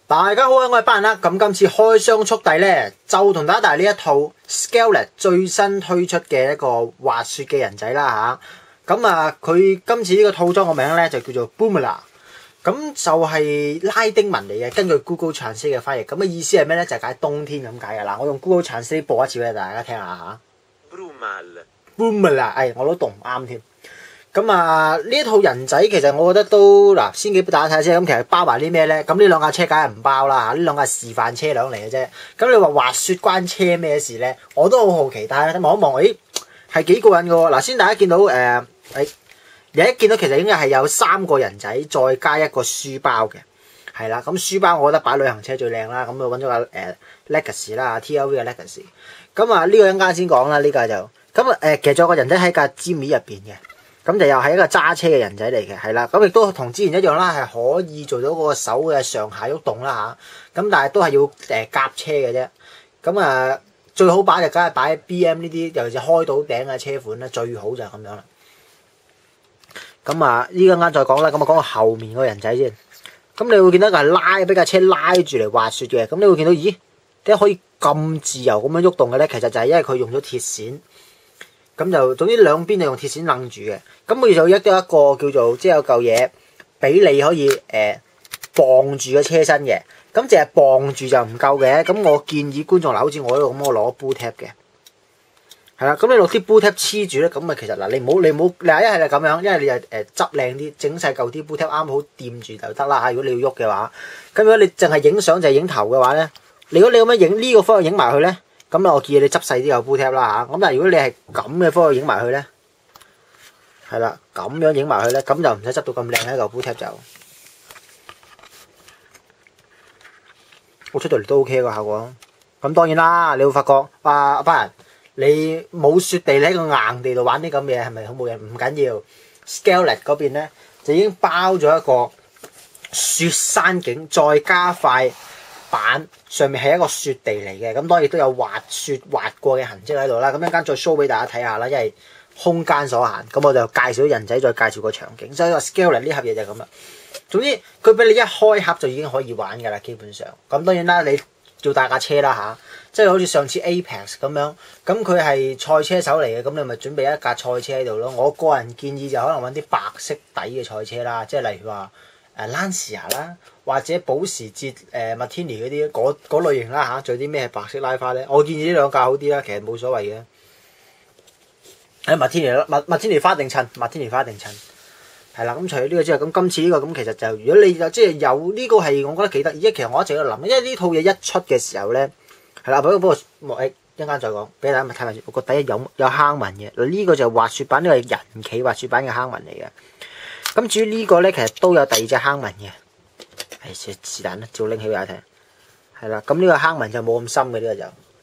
大家好啊，我係班人啦。咁今次開箱速遞咧，就同大家帶嚟呢一套 Skeleton 最新推出嘅一個滑雪嘅人仔啦吓。咁佢今次呢個套裝個名咧就叫做 Boomla。咁就係拉丁文嚟嘅，根據 Google Translate 嘅翻譯。咁嘅意思係咩咧？就係解冬天咁解嘅啦。我用 Google Translate 播一次俾大家聽下吓。Boomla， 我都讀唔啱添。咁呢一套人仔其實我覺得都先俾大家睇先。咁其實包埋啲咩咧？咁呢兩架車梗係唔包啦嚇，呢兩架示範車輛嚟嘅啫。咁你話滑雪關車咩事咧？我都好好奇，但係望一望，係幾過癮嘅喎。嗱，先大家見到有一見到其實應該係有3個人仔再加一個書包嘅，係啦。咁書包我覺得擺旅行車最靚啦。咁就揾咗個Legacy 啦 ，TLV 嘅 Legacy。咁呢個一陣間先講啦，呢架就咁其實仲有個人仔喺架 Jimmy 入邊嘅。咁就又係一個揸車嘅人仔嚟嘅，係啦。咁亦都同之前一樣啦，係可以做到嗰個手嘅上下喐動啦嚇。咁但係都係要夾車嘅啫。咁最好擺就梗係擺 BM 呢啲，尤其是開到頂嘅車款咧，最好就係咁樣啦。咁呢個啱再講啦。咁講個後面嗰個人仔先。咁你會見到佢係俾架車拉住嚟滑雪嘅。咁你會見到，咦？點解可以咁自由咁樣喐動嘅咧？其實就係因為佢用咗鐵線。咁就總之兩邊就用鐵線掕住嘅，咁佢就一個叫做即係有嚿嘢俾你可以綁住個車身嘅，咁淨係綁住就唔夠嘅，咁我建議觀眾好似我呢度咁，我攞 boot tap 嘅，係啦，咁你落啲 boot tap 黐住咧，咁其實你唔好，一係就咁樣，一係你就執靚啲，整細嚿啲 boot tap 啱好掂住就得啦嚇。如果你要喐嘅話，咁如果你淨係影相就係影頭嘅話咧，如果你咁樣影呢個方向影埋去咧。咁我建議你執細啲個 boot tap 啦嚇。咁但係如果你係咁嘅方向影埋去咧，係啦，咁樣影埋去咧，咁就唔使執到咁靚一個 boot tap 就。我出到嚟都 OK 個效果。咁當然啦，你會發覺阿班人你冇雪地，你喺個硬地度玩啲咁嘅嘢係咪好冇癮？唔緊要 ，Skeleton 嗰邊咧就已經包咗一個雪山景，再加塊板上面係一個雪地嚟嘅，咁當然都有滑雪滑過嘅痕跡喺度啦。咁一陣間再 show 俾大家睇下啦，因為空間所限，咁我就介紹人仔，再介紹個場景。所以個 Skeleton 呢盒嘢就咁啦。總之佢俾你一開盒就已經可以玩㗎啦，基本上。咁當然啦，你要帶架車啦嚇，即係好似上次 Apex 咁樣，咁佢係賽車手嚟嘅，咁你咪準備一架賽車喺度咯。我個人建議就可能揾啲白色底嘅賽車啦，即係例如話Lancia 啦，或者保時捷Martini 嗰類型啦嚇，仲有啲咩白色拉花咧？我建議呢兩架好啲啦，其實冇所謂嘅。Martini 花定襯，Martini 花定襯，係啦。咁除咗呢個之外，咁今次呢個咁其實就如果你即係有呢個係我覺得幾得意。其實我一直喺度諗，因為呢套嘢一出嘅時候咧，係啦，不過一陣間再講，俾大家睇埋先。個底有坑紋嘅，呢個就滑雪板，呢個係人企滑雪板嘅坑紋嚟嘅。咁至於呢個咧，其實都有第二隻坑紋嘅，是但啦，照拎起俾大家睇，係啦。咁呢個坑紋就冇咁深嘅，呢個就，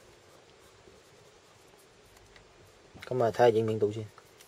咁睇下影唔影到先，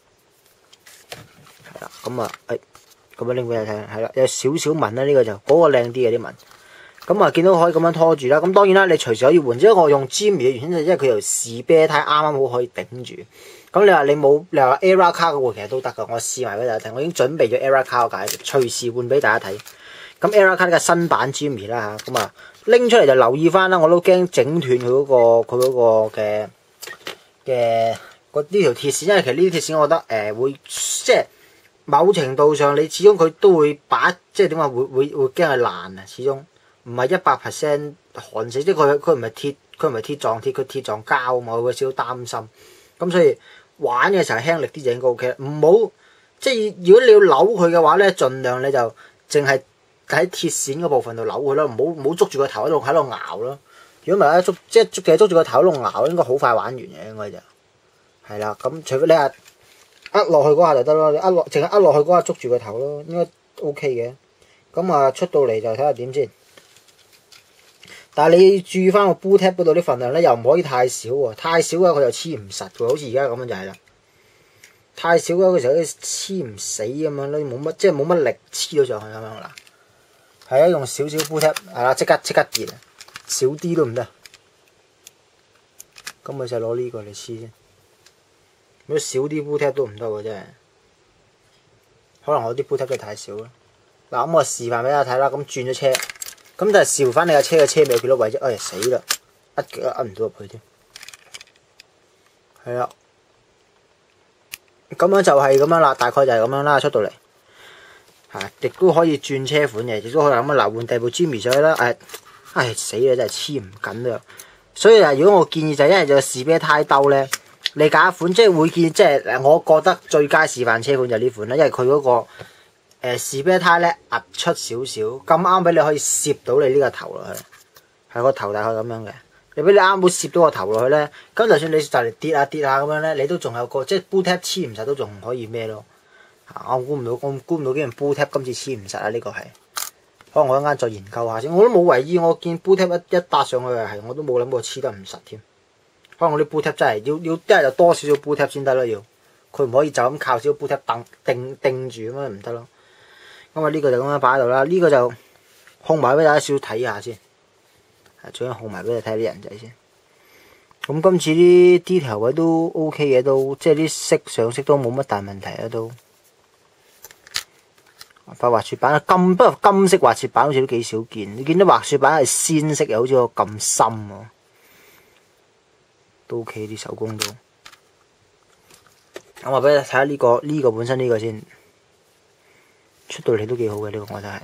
係啦。咁樣拎俾大家睇，係啦，有少少紋啦，呢個就嗰個靚啲嘅啲紋。咁見到可以咁樣拖住啦。咁當然啦，你隨時可以換，因為我用 Jimmy 嘅原因就因為佢條士啤呔啱啱好可以頂住。咁你話你話 Era Car 嗰個其實都得噶，我試埋俾大家睇，我已經準備咗 Era Car 架，隨時換俾大家睇。咁 Era Car 呢個新版 Jimmy 啦嚇，咁拎出嚟就留意翻啦，我都驚整斷佢嗰個嘅呢條鐵線，因為其實呢啲鐵線我覺得會即係某程度上你始終佢都會即係點話會驚佢爛啊，始終唔係100% 焊死，即係佢唔係鐵撞鐵，佢鐵撞膠啊嘛，我會少少擔心。咁所以玩嘅時候輕力啲就應該 OK，唔好即係如果你要扭佢嘅話咧，盡量你就淨係喺鐵線嗰部分度扭佢咯，唔好捉住個頭喺度咬咯。如果唔係咧，其實捉住個頭喺度咬，應該好快玩完嘅，應該就係啦。咁除非你係落去嗰下就得咯，你淨係落去嗰下捉住個頭咯，應該 OK 嘅。咁出到嚟就睇下點先。但係你注意翻個 boot tap 嗰度啲份量咧，又唔可以太少喎，太少嘅佢就黐唔實喎，好似而家咁樣就係啦。太少嘅佢就好似黐唔死咁樣咯，冇乜力黐到上去咁樣啦。係啊，用少少 boot tap 係啦，即刻跌啊，少啲都唔得。咁咪就攞呢個嚟黐先。如果少啲 boot tap 都唔得喎，真係。可能我啲 boot tap 真係太少啦。嗱，咁我示範俾大家睇啦，咁轉咗車。 咁就係視乎翻你架車嘅車尾有幾多位啫。哎呀死啦，一腳都唔到入去添。係啦，咁樣就係咁樣啦，大概就係咁樣啦，出到嚟嚇，亦都可以轉車款嘅，亦都可以咁啊嗱，換第部 Jimmy 上去啦。唉死啦，真係黐唔緊啦。所以如果我建議就係一係就士啤胎兜咧，你揀一款即係會建議，即係我覺得最佳示範車款就係呢款啦，因為佢嗰個士啤胎咧壓出少少，咁啱俾你可以攝到你呢個頭落去，係個頭大概咁樣嘅。你俾你啱好攝到個頭落去咧，咁就算你就嚟跌下咁樣咧，你都仲有個即係 boot tap 黐唔實都仲可以咩咯？我估唔到竟然 boot tap 今次黐唔實啊！呢個係可能我一陣間再研究下先，我都冇為意，我見 boot tap 一搭上去係我都冇諗過黐得唔實添。可能我啲 boot tap 真係要一係就多少少 boot tap 先得啦，要佢唔可以就咁靠少少 boot tap 定住咁樣唔得咯。咁啊呢個就咁樣擺喺度啦，呢個就控埋俾大家少少睇下先。最緊控埋俾你睇下啲人仔先。咁今次啲 detail 位都 OK 嘅，都即係啲色上色都冇乜大問題啊都。塊滑雪板不過金色滑雪板好似都幾少見。你見到滑雪板係鮮色又好似個咁深喎，都 OK 啲手工都。咁我俾你睇下呢個本身呢個先，出到嚟都幾好嘅呢個我覺得係。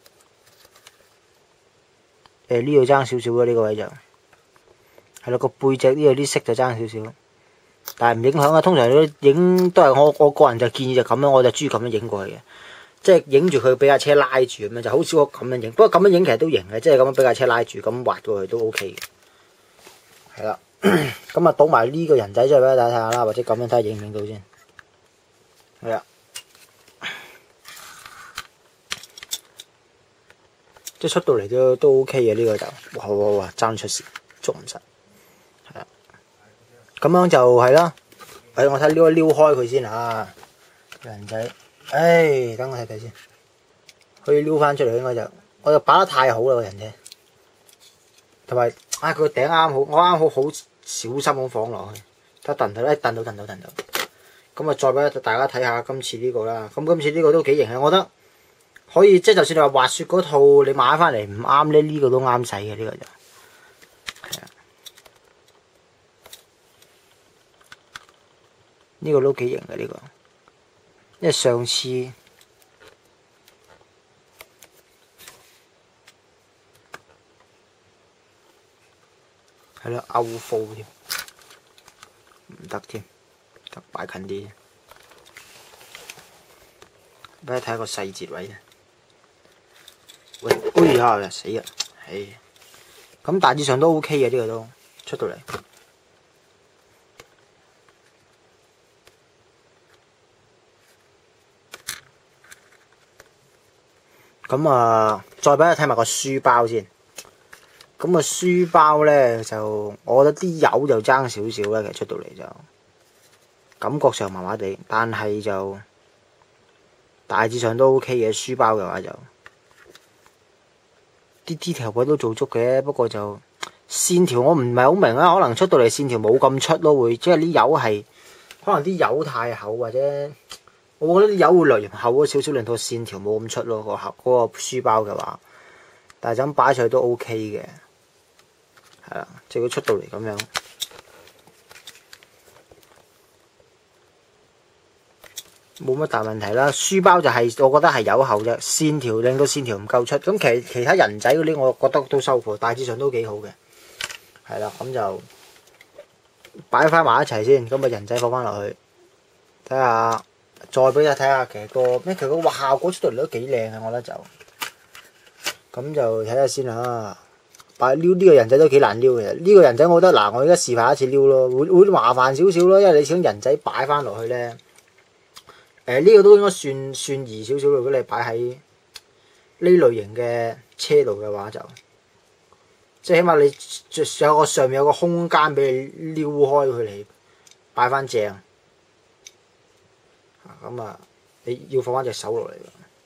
呢度爭少少啦，呢個位就係咯，個背脊呢度啲色就爭少少，但係唔影響啊。通常都影都係我個人就建議就咁樣，我就中意咁樣影過去嘅，即係影住佢俾架車拉住咁樣，就好少我咁樣影。不過咁樣影其實都型嘅，即係咁樣俾架車拉住咁滑過去都 OK 嘅。係啦，咁啊倒埋呢個人仔出嚟俾大家睇下啦，或者咁樣睇下影唔影到先。係啦。即係出到嚟都 OK 嘅呢個就，哇爭出事捉唔實，係啊，咁樣就係啦。我睇撩開佢先嚇，人仔，等我睇睇先，可以撩翻出嚟應該就，我就擺得太好啦個人啫，同埋佢個頂啱好，我啱好小心咁放落去，得蹬到，咁啊再俾大家睇下今次呢個啦，咁今次呢個都幾型啊，我覺得。可以即係就算你話滑雪嗰套你買翻嚟唔啱咧，呢個都啱使嘅呢個就係啊，呢個都幾型嘅呢個，因為上次係啦歐褲添，唔得添，得擺近啲，俾你睇下個細節位啊！喂，哎呀，死啦！咁大致上都 OK 嘅呢個都出到嚟。咁啊，再俾你睇埋個書包先。咁個書包咧就，我覺得啲油就爭少少啦，其實出到嚟就感覺上麻麻地，但係就大致上都 OK 嘅。書包嘅話就。啲 detail 位都做足嘅，不過就線條我唔係好明啦，可能出到嚟線條冇咁出咯，會即係啲油係可能啲油太厚，或者我覺得啲油會略嫌厚咗少少，令到線條冇咁出咯。嗰個書包嘅話，但係就咁擺上去都 OK 嘅，係啦，即係佢出到嚟咁樣。冇乜大問題啦，書包就係我覺得係有厚啫，線條令到線條唔夠出。咁其他人仔嗰啲，我覺得都收貨，大致上都幾好嘅。係啦，咁就擺翻埋一齊先，咁啊人仔放翻落去，睇下，再俾你睇下其實佢個效果出到嚟都幾靚嘅，我覺得就咁就睇下先啦。擺撩呢個人仔都幾難撩嘅，呢個人仔我覺得嗱，我而家示範一次撩咯，會麻煩少少咯，因為你想人仔擺翻落去咧。呢個都應該算易少少，如果你擺喺呢類型嘅車度嘅話就，即係起碼你上面有個空間俾你撩開佢嚟擺翻正。咁啊，你要放翻隻手落嚟。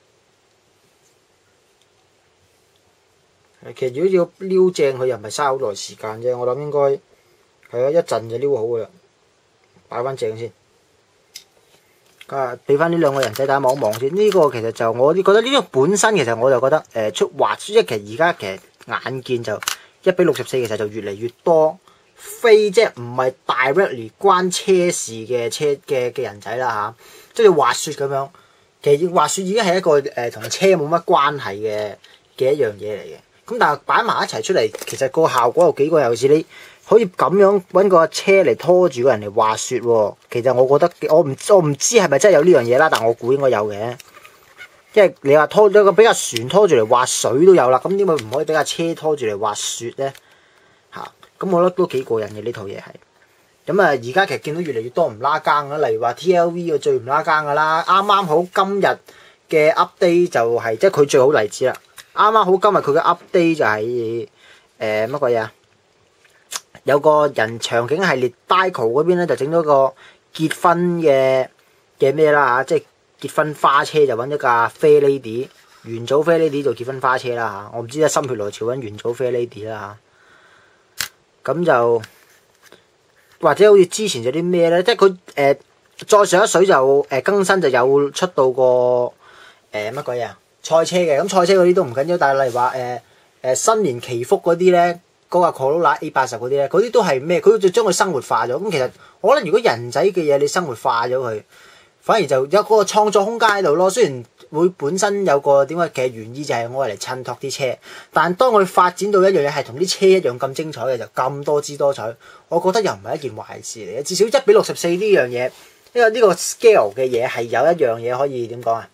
其實如果要撩正佢又唔係嘥好耐時間啫，我諗應該係啊一陣就撩好噶啦，擺翻正先。 俾翻呢兩個人仔大家望一望先。呢個其實就我覺得呢個本身其實我就覺得出滑雪，其實而家其實眼見就1:64，其實就越嚟越多非即係唔係 directly 關車事嘅人仔啦嚇，即係滑雪咁樣。其實滑雪已經係一個同車冇乜關係嘅一樣嘢嚟嘅。咁但係擺埋一齊出嚟，其實個效果有幾個，尤其是你可以咁樣揾個車嚟拖住個人嚟滑雪喎。其實我覺得我唔知係咪真係有呢樣嘢啦，但我估應該有嘅。因為你話拖咗個比較船拖住嚟滑水都有啦，咁點解唔可以俾架車拖住嚟滑雪咧？嚇，咁我覺得都幾過癮嘅呢套嘢係。咁啊，而家其實見到越嚟越多唔拉更啦，例如話 TLV 個最唔拉更噶啦，啱啱好今日嘅 update 就係即係佢最好例子啦。啱啱好今日佢嘅 update 就係乜鬼嘢啊？有個人場景系列 Dico 嗰邊咧就整咗個結婚嘅咩啦嚇，即係結婚花車就揾咗架 Fair Lady 元祖 Fair Lady 做結婚花車啦嚇。我唔知咧心血來潮揾元祖 Fair Lady 啦嚇。咁就或者好似之前有啲咩咧，即係佢再上一水就更新就有出到個乜鬼嘢啊？賽車嘅，咁賽車嗰啲都唔緊要，但係例如話新年祈福嗰啲咧，嗰個 Corolla A80嗰啲咧，嗰啲都係咩？佢就將佢生活化咗。咁其實我覺得如果人仔嘅嘢你生活化咗佢，反而就有嗰個創作空間喺度咯。雖然會本身有個點解，其實原意就係我嚟襯托啲車，但當佢發展到一樣嘢係同啲車一樣咁精彩嘅，就咁多姿多彩，我覺得又唔係一件壞事嚟嘅。至少1:64呢樣嘢，呢個 scale 嘅嘢係有一樣嘢可以點講啊？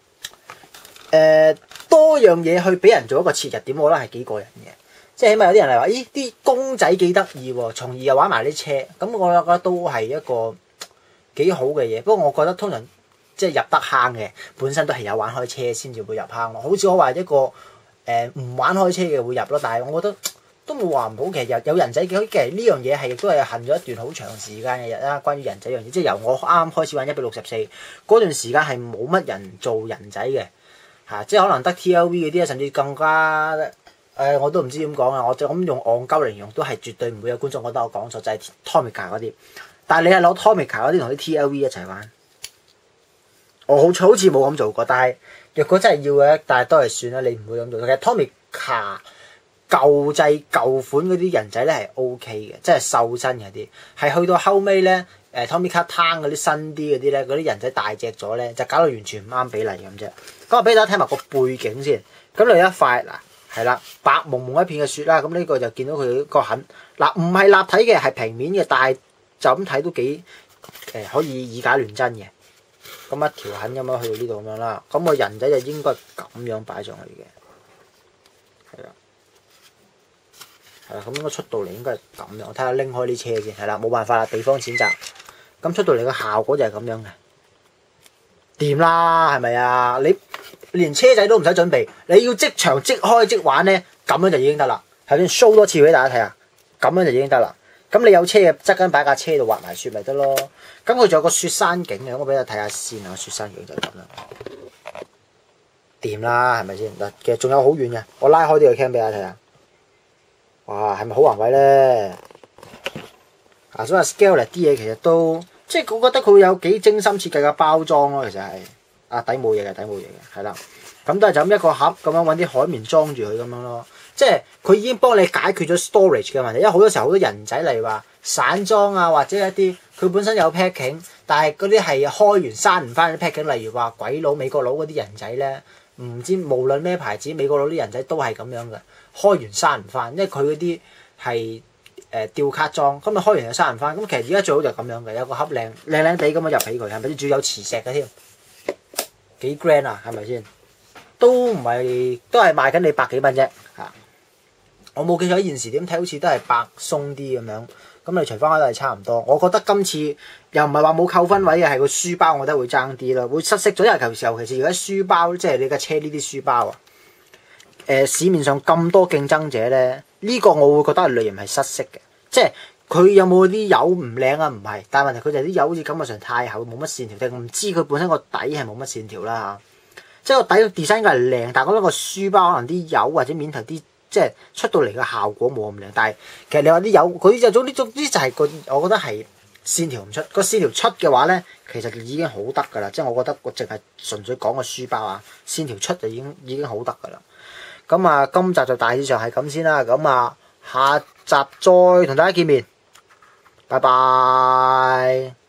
多樣嘢去俾人做一個切入點，我覺得係幾過癮嘅。即係起碼有啲人嚟話，咦啲公仔幾得意喎，從而又玩埋啲車，咁我覺得都係一個幾好嘅嘢。不過我覺得通常即係入得坑嘅，本身都係有玩開車先至會入坑咯。好似我話一個唔玩開車嘅會入咯，但係我覺得都冇話唔好。其實有人仔嘅，其實呢樣嘢係亦都係行咗一段好長時間嘅日啦。關於人仔樣嘢，即係由我啱啱開始玩1:64嗰段時間係冇乜人做人仔嘅。即係可能得 TLV 嗰啲啊，甚至更加我都唔知點講啊！我就咁用戇鳩嚟形容，都係絕對唔會有觀眾覺得我講錯，就係 Tomica 嗰啲。但係你係攞 Tomica 嗰啲同啲 TLV 一齊玩，我好似冇咁做過。但係若果真係要嘅，但係都係算啦，你唔會咁做。其實 Tomica 舊製舊款嗰啲人仔咧係 OK 嘅，即係瘦身嗰啲。係去到後尾咧，Tomica Town 嗰啲新啲嗰啲咧，嗰啲人仔大隻咗咧，就搞到完全唔啱比例咁啫。咁我俾大家睇埋個背景先。咁你有一塊嗱係啦，白蒙蒙一片嘅雪啦。咁呢個就見到佢個痕嗱，唔係立體嘅，係平面嘅，但係就咁睇都幾可以以假亂真嘅。咁一條痕咁樣去到呢度咁樣啦。咁個人仔就應該咁樣擺上去嘅，係啦。咁應該出到嚟應該係咁樣。我睇下拎開啲車先，係啦，冇辦法啦，地方選擇。咁出到嚟嘅效果就係咁樣嘅，掂啦，係咪啊？你連車仔都唔使準備，你要即場即開即玩咧，咁樣就已經得啦。頭先 show 多次俾大家睇下，咁樣就已經得啦。咁你有車嘅側跟擺架車度滑埋雪咪得咯。咁佢仲有個雪山景嘅，我俾大家睇下先啊。雪山景就係咁啦，掂啦，係咪先？嗱，其實仲有好遠嘅，我拉開呢個 cam 俾大家睇下。哇，係咪好宏偉咧？所以話 scale 啲嘢其實都即係我覺得佢有幾精心設計嘅包裝咯。其實係底冇嘢嘅，係啦。咁都係就咁一個盒咁樣揾啲海綿裝住佢咁樣咯。即係佢已經幫你解決咗 storage 嘅問題，因為好多時候好多人仔例如話散裝啊，或者一啲佢本身有 packing， 但係嗰啲係開完閂唔翻啲 packing， 例如話鬼佬美國佬嗰啲人仔咧，唔知無論咩牌子，美國佬啲人仔都係咁樣嘅，開完閂唔翻，因為佢嗰啲係吊卡裝，咁你開完又閂唔翻。咁其實而家最好就咁樣嘅，有個盒靚地咁樣入起佢，係咪先？仲有磁石嘅添，幾 grand 啊，係咪先？都唔係，都係賣緊你百幾蚊啫嚇。我冇記錯現時點睇，好似都係百鬆啲咁樣。咁你除翻開都係差唔多。我覺得今次又唔係話冇扣分位嘅，係個書包我覺得會爭啲咯，會失色咗。因為尤其是而家書包，即係你架車呢啲書包啊。市面上咁多競爭者咧，呢個我會覺得係類型係失色嘅。即係佢有冇啲油唔靚啊？唔係，但係問題佢就係啲油好似感覺上太厚，冇乜線條。定唔知佢本身個底係冇乜線條啦嚇。即係個底 design 應該係靚，但係我覺得個書包可能啲油或者面頭啲即係出到嚟嘅效果冇咁靚。但係其實你話啲油佢就總之就係個，我覺得係線條唔出。個線條出嘅話咧，其實已經好得㗎啦。即係我覺得我淨係純粹講個書包啊，線條出就已經好得㗎啦。咁啊，今集就大致上係咁先啦。咁啊，下集再同大家見面，拜拜。